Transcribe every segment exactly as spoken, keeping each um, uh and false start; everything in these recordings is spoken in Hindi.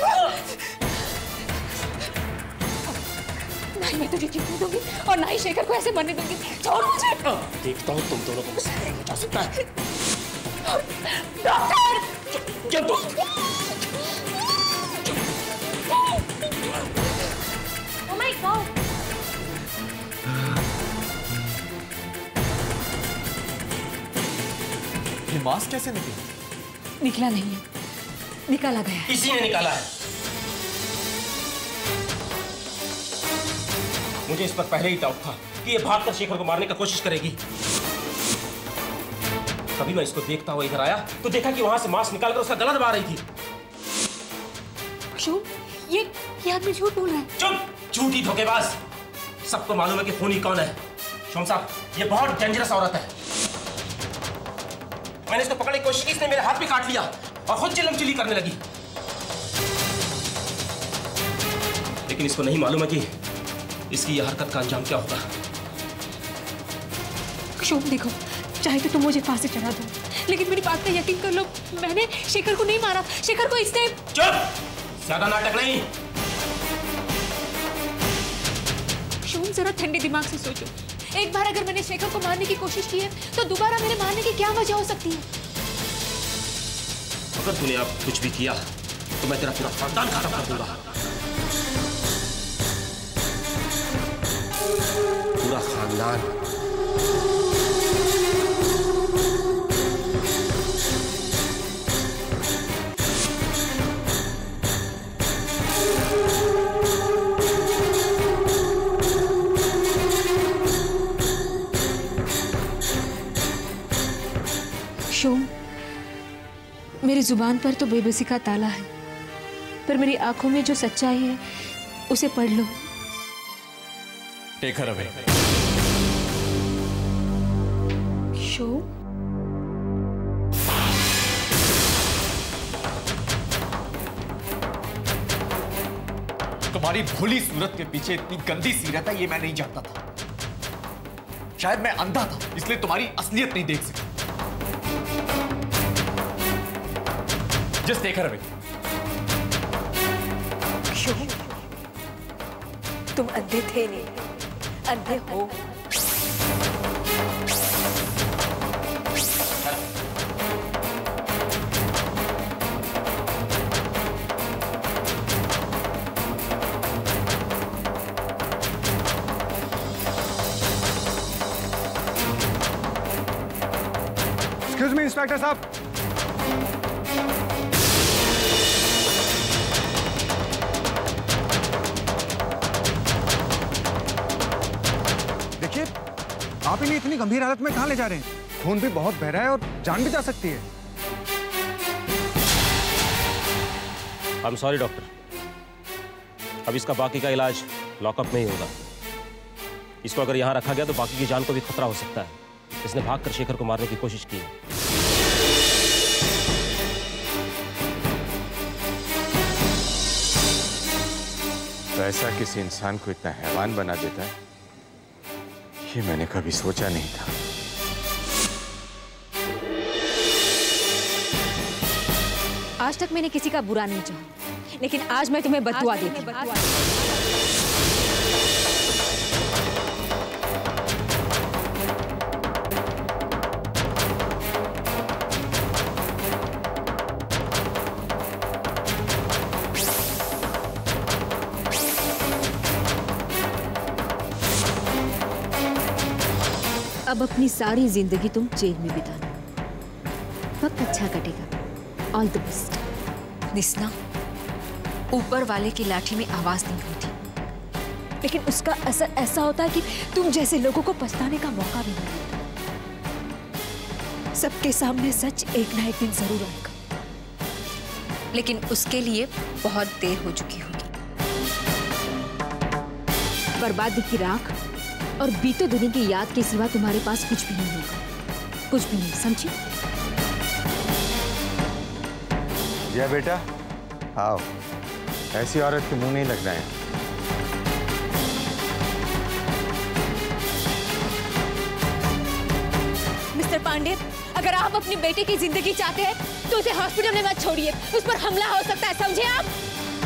नहीं, मैं तुझे जीतने दूंगी और ना ही शेखर को ऐसे मरने दूंगी। छोड़ मुझे। देखता हूँ तुम दोनों को मुझसे नहीं बचा सकता है। डॉक्टर! क्या तो? Oh my God! ये मास्क कैसे निकला? निकला नहीं है, निकाला गया है। इसी ने निकाला है। मुझे इस पर पहले ही डाउट था कि ये भागकर शेखर को मारने की कोशिश करेगी। कभी मैं इसको देखता हुआ इधर आया तो देखा कि वहां से मास्क निकालकर उसका गला दबा रही थी। शोम, ये ये आदमी झूठ बोल रहा है। चुप, झूठी धोखेबाज। सबको मालूम है कि खूनी कौन है। शोम साहब, ये बहुत डेंजरस औरत है। मैंने इसको पकड़ने की कोशिश की, इसने मेरे हाथ भी काट लिया और खुद चिल्लम चिल्ली करने लगी। लेकिन इसको नहीं मालूम है कि इसकी यह हरकत का अंजाम क्या होगा। शोम देखो, चाहे तो तुम मुझे फांसी चढ़ा दो, लेकिन मेरी बात का यकीन कर लो, मैंने शेखर को नहीं मारा। शेखर को इसने। चुप, ज्यादा नाटक नहीं। शोम, जरा ठंडे दिमाग से सोचो। एक बार अगर मैंने शेखर को मारने की कोशिश की है तो दोबारा मेरे मारने की क्या वजह हो सकती है? अगर तूने अब कुछ भी किया तो मैं तेरा पूरा खानदान खत्म कर दूंगा। पूरा खानदान। शोम, मेरी जुबान पर तो बेबसी का ताला है, पर मेरी आंखों में जो सच्चाई है उसे पढ़ लो। Take her away. शोम, तुम्हारी भोली सूरत के पीछे इतनी गंदी सीरत है ये मैं नहीं जानता था। शायद मैं अंधा था इसलिए तुम्हारी असलियत नहीं देख सका। Just take her away. Shom, तुम अंधे थे नहीं, अंधे हो। एक्सक्यूज मी इंस्पेक्टर साहब। देखिए, आप इन्हें इतनी गंभीर हालत में कहां ले जा रहे हैं? खून भी बहुत बह रहा है और जान भी जा सकती है। आई एम सॉरी डॉक्टर, अब इसका बाकी का इलाज लॉकअप में ही होगा। इसको अगर यहां रखा गया तो बाकी की जान को भी खतरा हो सकता है। इसने भागकर शेखर को मारने की कोशिश की है। तो ऐसा किसी इंसान को इतना हैवान बना देता है, ये मैंने कभी सोचा नहीं था। आज तक मैंने किसी का बुरा नहीं चाहा, लेकिन आज मैं तुम्हें बददुआ देती हूं। अब अपनी सारी जिंदगी तुम जेल में बिताना, वक्त अच्छा कटेगा। All the best. निस्ना, ऊपर वाले की लाठी में आवाज नहीं होती, लेकिन उसका असर ऐसा होता है कि तुम जैसे लोगों को पछताने का मौका भी नहीं मिलता। सबके सामने सच एक ना एक दिन जरूर आएगा, लेकिन उसके लिए बहुत देर हो चुकी होगी। बर्बादी की राख और बीते दिनों की याद के सिवा तुम्हारे पास कुछ भी नहीं होगा, कुछ भी नहीं, समझी? या बेटा आओ, ऐसी औरत के मुंह नहीं लगना है। मिस्टर पांडे, अगर आप अपनी बेटे की जिंदगी चाहते हैं तो उसे हॉस्पिटल में मत छोड़िए, उस पर हमला हो सकता है, समझे आप?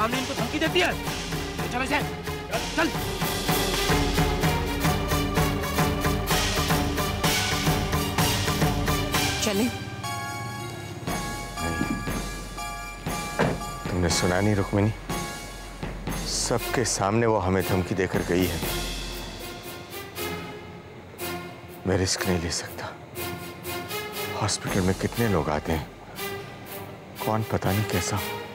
सामने इनको धमकी देती है। चल ऐसे, चल। चले। तुमने सुना नहीं रुक्मिनी, सबके सामने वो हमें धमकी देकर गई है। मैं रिस्क नहीं ले सकता। हॉस्पिटल में कितने लोग आते हैं, कौन पता नहीं कैसा।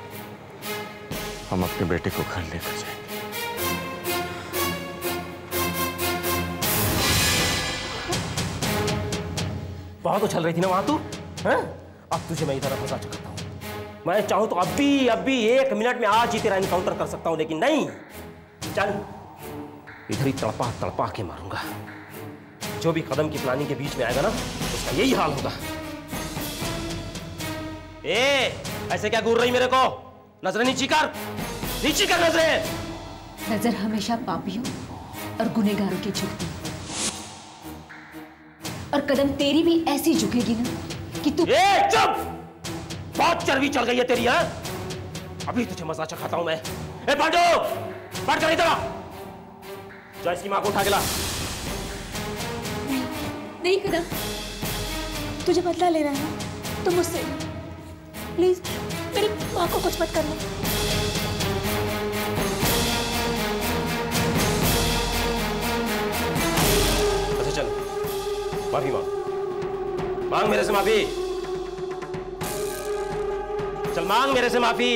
हम अपने बेटे को घर लेकर जाएंगे। बहुत उछल रही थी ना वहां तू, हैं? अब तुझे मैं इधर फंसा चुका हूं। मैं चाहूं तो अभी अभी एक मिनट में आज ही तेरा इनकाउंटर कर सकता हूं, लेकिन नहीं। चल, इधर ही तड़पा तड़पा के मारूंगा। जो भी कदम की प्लानिंग के बीच में आएगा ना, उसका यही हाल होगा। ए, ऐसे क्या घूर रही मेरे को? नजरें नीची कर, नीची कर नजरें। नजर हमेशा पापियों और गुनहगारों की झुकती, और कदम तेरी भी ऐसी झुकेगी ना कि तू। ए, चुप! बहुत चर्बी चढ़ गई है तेरी, हाँ? अभी तुझे मजा चखाता हूं मैं। ए पांडू, बैठ कर इधर। जा इसकी मां को उठा के ला। नहीं, नहीं कदम, तुझे बदला ले रहा है तो मुझसे। प्लीज मेरी मां को कुछ मत करना। अच्छा चल, माफी मांग, मांग मेरे से माफी। चल मांग मेरे से माफी।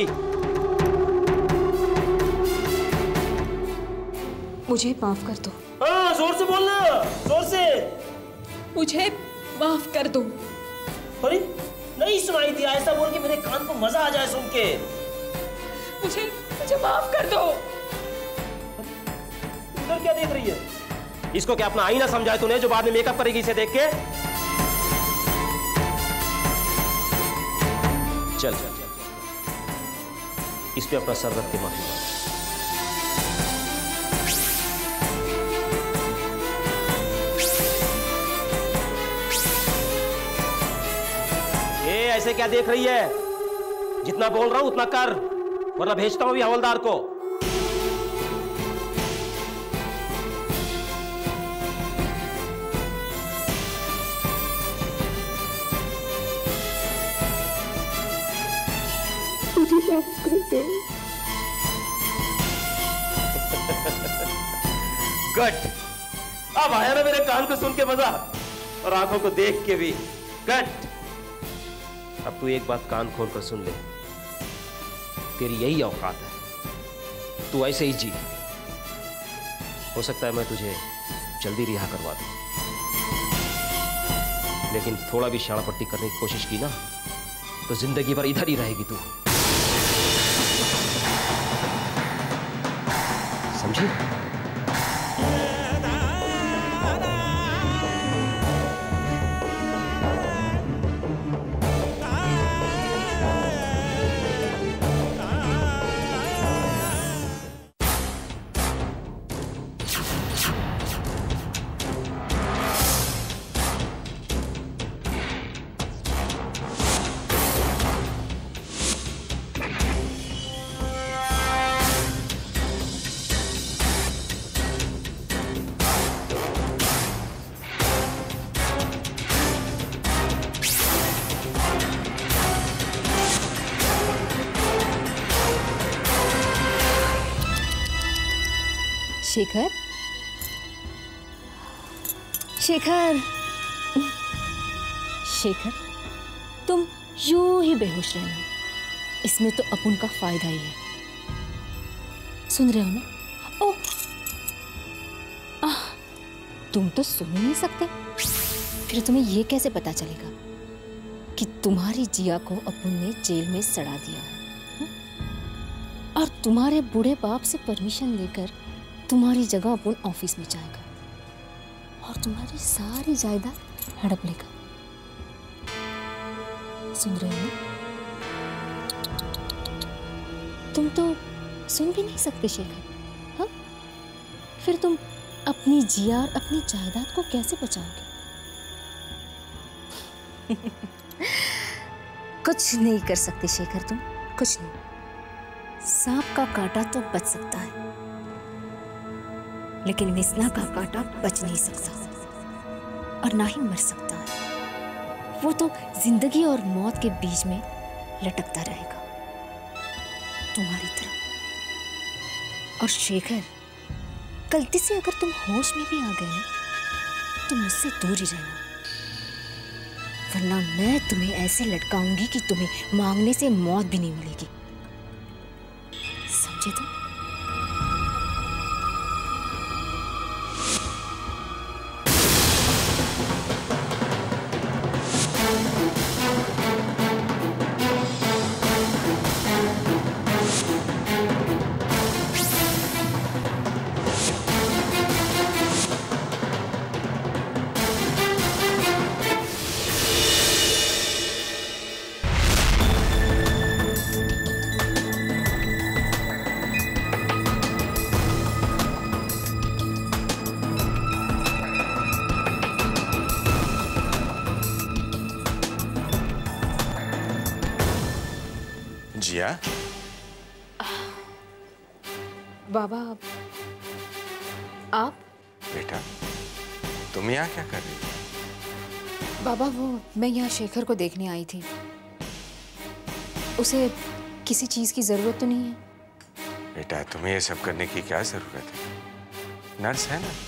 मुझे माफ कर दो। हाँ, जोर से बोलना, जोर से। मुझे माफ कर दो। अरे नहीं सुनाई दिया, ऐसा बोल के मेरे कान को मजा आ जाए सुन के। मुझे मुझे माफ कर दो। इधर क्या देख रही है? इसको क्या अपना आईना समझा है तूने, जो बाद में मेकअप करेगी इसे देख के? चल चल चल, इस पे अपना सर रख के माफी मांग। ए, ऐसे क्या देख रही है? जितना बोल रहा हूं उतना कर, वरना भेजता हूं अभी हवलदार को। गुड, अब आया ना मेरे कान को सुन के मजा, और आंखों को देख के भी। गुड, अब तू एक बात कान खोल कर सुन ले। तेरी यही औकात है, तू ऐसे ही जी। हो सकता है मैं तुझे जल्दी रिहा करवा दूं, लेकिन थोड़ा भी शाणापट्टी करने की कोशिश की ना, तो जिंदगी भर इधर ही रहेगी तू। समझी? शेखर, शेखर, शेखर, तुम यूं ही बेहोश रहना, इसमें तो अपन का फायदा ही है। सुन रहे हो ना? ओह, आह, तुम तो सुन ही नहीं सकते। फिर तुम्हें ये कैसे पता चलेगा कि तुम्हारी जिया को अपन ने जेल में सड़ा दिया है, और तुम्हारे बूढ़े बाप से परमिशन लेकर तुम्हारी जगह अपन ऑफिस में जाएगा और तुम्हारी सारी जायदाद हड़प लेगा। सुन रहे हो? तुम तो सुन भी नहीं सकते शेखर। हाँ, फिर तुम अपनी जिया और अपनी जायदाद को कैसे बचाओगे? कुछ नहीं कर सकते शेखर, तुम कुछ नहीं। सांप का कांटा तो बच सकता है, लेकिन निस्ना का कांटा बच नहीं सकता और ना ही मर सकता है। वो तो जिंदगी और मौत के बीच में लटकता रहेगा, तुम्हारी तरह। और शेखर, गलती से अगर तुम होश में भी आ गए ना, तो मुझसे दूर ही रहना, वरना मैं तुम्हें ऐसे लटकाऊंगी कि तुम्हें मांगने से मौत भी नहीं मिलेगी। समझे तुम? जिया, बाबा, आप? बेटा, तुम यहाँ क्या कर रही हो? बाबा, वो मैं यहाँ शेखर को देखने आई थी। उसे किसी चीज की जरूरत तो नहीं है? बेटा, तुम्हें ये सब करने की क्या जरूरत है? नर्स है ना।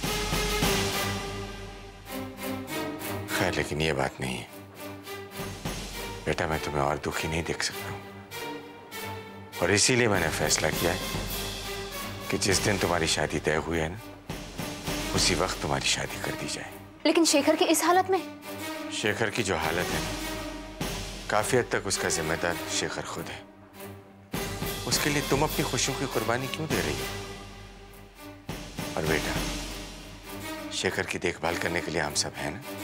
खैर, लेकिन ये बात नहीं है बेटा, मैं तुम्हें और दुखी नहीं देख सकता हूँ, और इसीलिए मैंने फैसला किया है कि जिस दिन तुम्हारी शादी तय हुई है ना, उसी वक्त तुम्हारी शादी कर दी जाए। लेकिन शेखर की इस हालत में? शेखर की जो हालत है, काफी हद तक उसका जिम्मेदार शेखर खुद है। उसके लिए तुम अपनी खुशियों की कुर्बानी क्यों दे रही हो? और बेटा, शेखर की देखभाल करने के लिए हम सब हैं ना।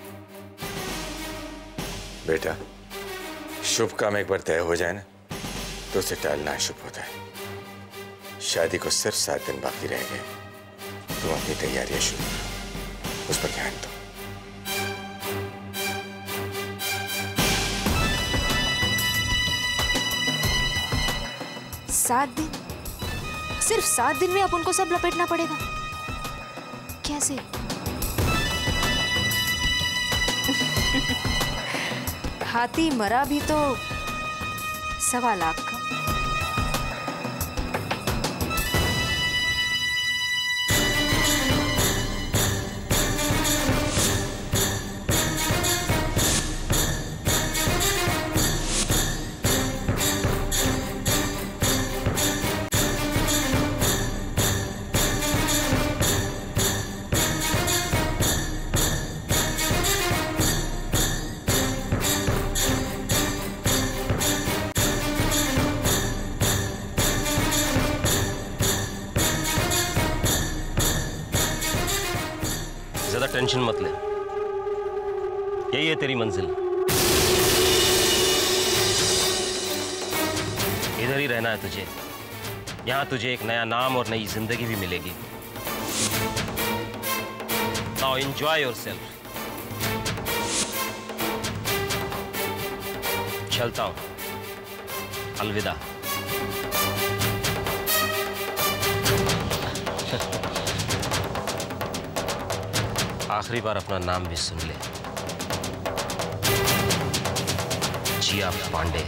बेटा, शुभ काम एक बार तय हो जाए ना, तो उसे टालना अशुभ होता है। शादी को सिर्फ सात दिन बाकी रह गए, तुम अपनी तैयारियां शुरू करो, उस पर ध्यान दो। सात दिन? सिर्फ सात दिन में अब उनको सब लपेटना पड़ेगा? कैसे? हाथी मरा भी तो सवा लाख का। ज्यादा टेंशन मत ले, यही है तेरी मंजिल। इधर ही रहना है तुझे। यहां तुझे एक नया नाम और नई जिंदगी भी मिलेगी। Now enjoy yourself. चलता हूं, अलविदा। आखिरी बार अपना नाम भी सुन ले, जिया पांडे।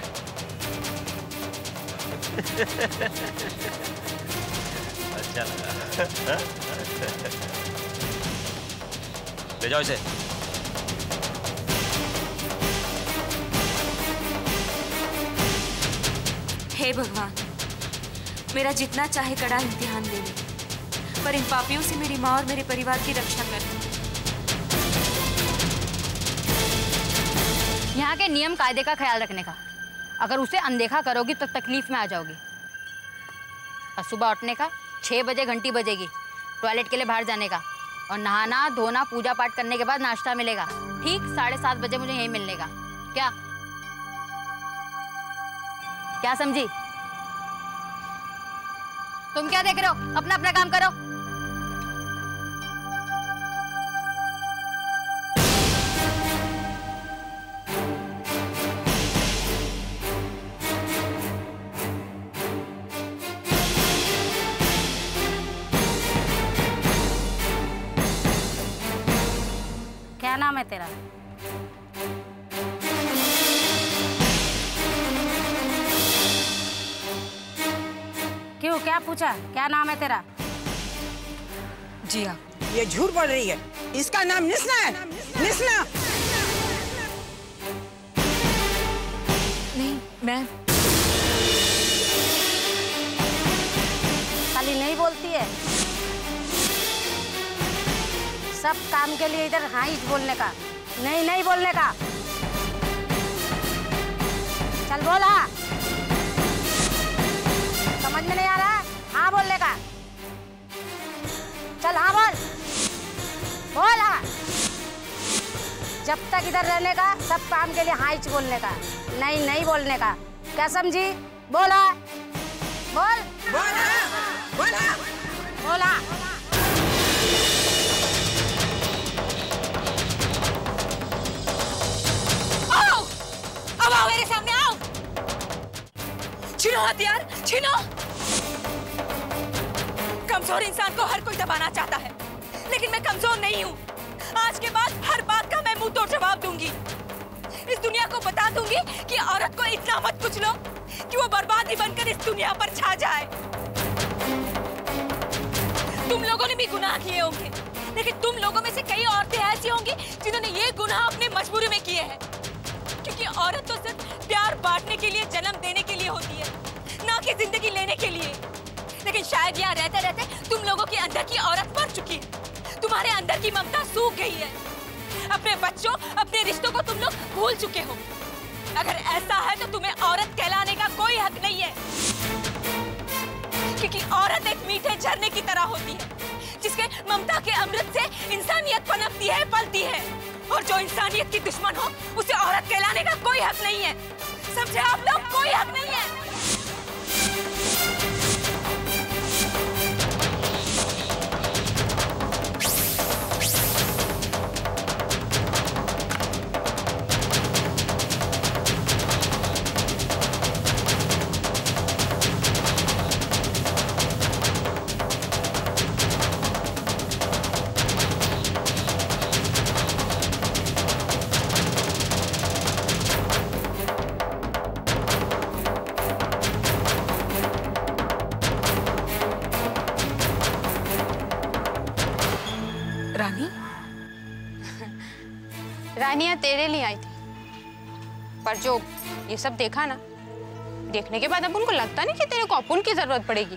अच्छा लगा। ले जाओ इसे। हे भगवान, मेरा जितना चाहे कड़ा इम्तिहान ले ले, पर इन पापियों से मेरी माँ और मेरे परिवार की रक्षा कर। यहाँ के नियम कायदे का ख्याल रखने का। अगर उसे अनदेखा करोगी तो तकलीफ में आ जाओगी। और सुबह उठने का छः बजे घंटी बजेगी, टॉयलेट के लिए बाहर जाने का, और नहाना धोना पूजा पाठ करने के बाद नाश्ता मिलेगा। ठीक साढ़े सात बजे मुझे यहीं मिलने का। क्या क्या समझी? तुम क्या देख रहे हो? अपना अपना काम करो। तेरा? क्यों, क्या पूछा? क्या नाम है तेरा? जिया। ये झूठ बोल रही है। इसका नाम निस्ना है। निस्ना। नहीं, मैं साली नहीं बोलती है। सब काम के लिए इधर हाँ ही बोलने का, नहीं नहीं बोलने का। चल बोल हाँ। समझ में नहीं आ रहा? हाँ बोलने का। चल हाँ बोल। बोल हाँ। जब तक इधर रहने का, सब काम के लिए हाँ ही बोलने का, नहीं नहीं बोलने का। क्या समझी? बोला बोल बोला बोला बोला। आओ, अब आओ मेरे सामने आओ। छीनो हथियार, छीनो। कमजोर इंसान को हर कोई दबाना चाहता है, लेकिन मैं कमजोर नहीं हूँ। आज के बाद हर बात का मैं मुंह तोड़ जवाब दूंगी। इस दुनिया को बता दूंगी कि औरत को इतना मत कुचलो कि वो बर्बादी बनकर इस दुनिया पर छा जाए। तुम लोगों ने भी गुनाह किए होंगे, लेकिन तुम लोगों में से कई औरतें ऐसी होंगी जिन्होंने ये गुनाह अपनी मजबूरी में किए हैं। क्योंकि औरत तो सिर्फ प्यार बांटने के लिए, जन्म देने के लिए होती है, ना कि जिंदगी लेने के लिए। लेकिन शायद यहाँ रहते रहते तुम लोगों के अंदर की औरत मर चुकी है। तुम्हारे अंदर की ममता सूख गई है। अपने बच्चों, अपने रिश्तों को तुम लोग भूल चुके हो। अगर ऐसा है तो तुम्हें औरत कहलाने का कोई हक नहीं है, क्योंकि औरत एक मीठे झरने की तरह होती है, जिसके ममता के अमृत से इंसानियत पनपती है, पलती है। और जो इंसानियत की दुश्मन हो, उसे औरत कहलाने का कोई हक नहीं है। समझे आप लोग? कोई हक नहीं है। रानी? रानिया तेरे लिए आई थी, पर जो ये सब देखा ना, देखने के बाद अब उनको लगता नहीं कि तेरे को अपुन की जरूरत पड़ेगी।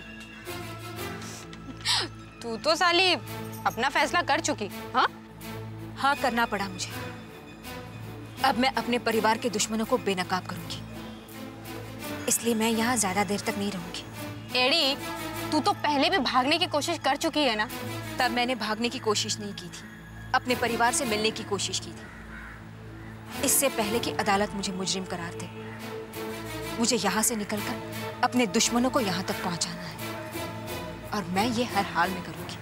तू तो साली अपना फैसला कर चुकी। हाँ हाँ, करना पड़ा मुझे। अब मैं अपने परिवार के दुश्मनों को बेनकाब करूंगी, इसलिए मैं यहाँ ज्यादा देर तक नहीं रहूंगी। एड़ी, तू तो पहले भी भागने की कोशिश कर चुकी है ना। तब मैंने भागने की कोशिश नहीं की थी, अपने परिवार से मिलने की कोशिश की थी। इससे पहले कि अदालत मुझे मुजरिम करार दे, मुझे यहाँ से निकलकर अपने दुश्मनों को यहाँ तक पहुँचाना है, और मैं ये हर हाल में करूँगी।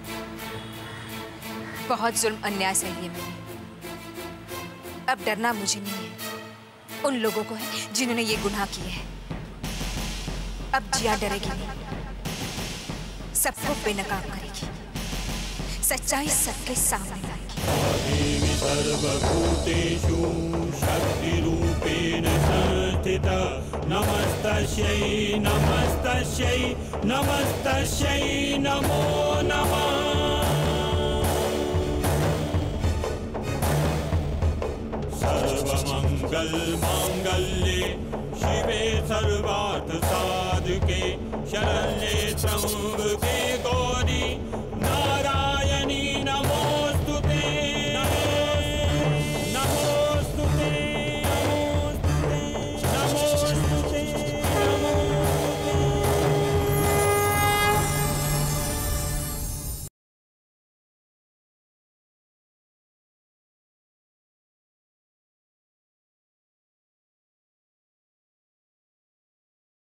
बहुत जुल्म अन्याय सही है मैंने। अब डरना मुझे नहीं है, उन लोगों को है जिन्होंने ये गुनाह किए हैं। अब जिया डरेगी नहीं, सबको बेनकाब करेगी, सच्चाई सबके सामने लाएगी। सर्वभूतेषु शक्तिरूपेण संस्थिता नमस्तस्यै नमस्तस्यै नमस्तस्यै नमो नमः। सर्वमंगल मांगल्ये शिवे सर्वार्थ साधके शरण्ये त्र्यंबके